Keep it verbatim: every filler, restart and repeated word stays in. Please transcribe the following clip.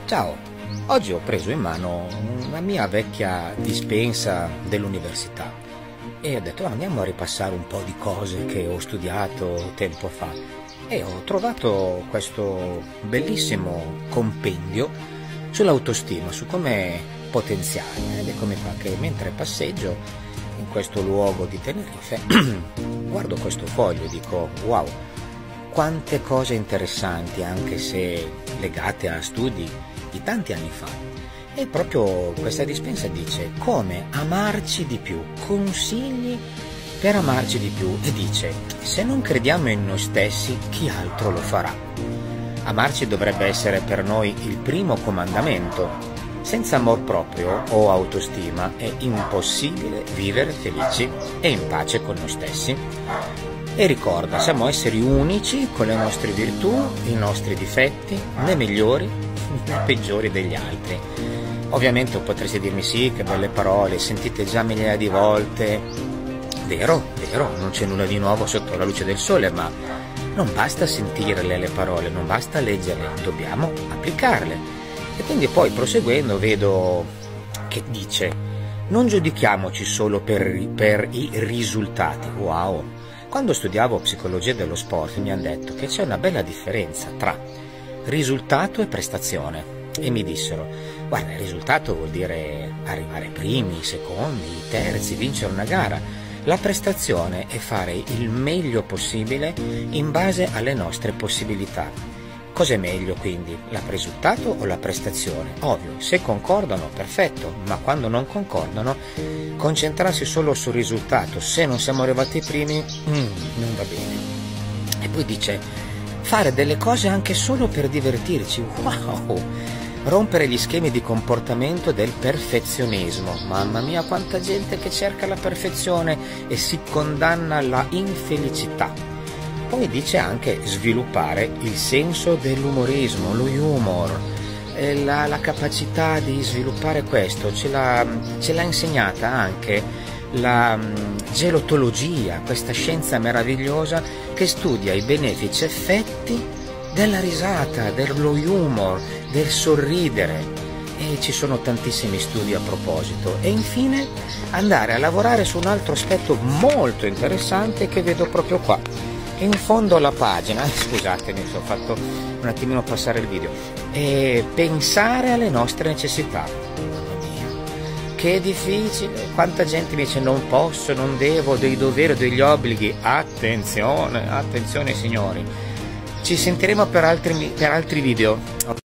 Ciao, oggi ho preso in mano una mia vecchia dispensa dell'università e ho detto andiamo a ripassare un po' di cose che ho studiato tempo fa e ho trovato questo bellissimo compendio sull'autostima, su come potenziare, ed eccomi qua che mentre passeggio in questo luogo di Tenerife guardo questo foglio e dico wow, quante cose interessanti, anche se legate a studi di tanti anni fa. E proprio questa dispensa dice come amarci di più, consigli per amarci di più, e dice se non crediamo in noi stessi chi altro lo farà. Amarci dovrebbe essere per noi il primo comandamento. Senza amor proprio o autostima è impossibile vivere felici e in pace con noi stessi. E ricorda, siamo esseri unici con le nostre virtù, i nostri difetti, né migliori né peggiori degli altri. Ovviamente potresti dirmi sì, che belle parole, sentite già migliaia di volte. Vero, vero, non c'è nulla di nuovo sotto la luce del sole, ma non basta sentirle le parole, non basta leggerle, dobbiamo applicarle. E quindi poi proseguendo vedo che dice non giudichiamoci solo per, per i risultati. Wow! Quando studiavo psicologia dello sport mi hanno detto che c'è una bella differenza tra risultato e prestazione e mi dissero guarda, il risultato vuol dire arrivare primi, secondi, terzi, vincere una gara. La prestazione è fare il meglio possibile in base alle nostre possibilità. Cos'è meglio quindi, il risultato o la prestazione? Ovvio, se concordano perfetto, ma quando non concordano concentrarsi solo sul risultato, se non siamo arrivati primi, mm, non va bene. E poi dice fare delle cose anche solo per divertirci. Wow! Rompere gli schemi di comportamento del perfezionismo. Mamma mia, quanta gente che cerca la perfezione e si condanna alla infelicità. Poi dice anche sviluppare il senso dell'umorismo, lo humor, eh, la, la capacità di sviluppare questo, ce l'ha, ce l'ha insegnata anche la um, gelotologia, questa scienza meravigliosa che studia i benefici effetti della risata, dello humor, del sorridere. E ci sono tantissimi studi a proposito. E infine andare a lavorare su un altro aspetto molto interessante che vedo proprio qua. In fondo alla pagina, scusatemi, ho fatto un attimino passare il video, e pensare alle nostre necessità. Mamma mia, che difficile, quanta gente mi dice non posso, non devo, dei doveri, degli obblighi. Attenzione, attenzione signori, ci sentiremo per altri, per altri video.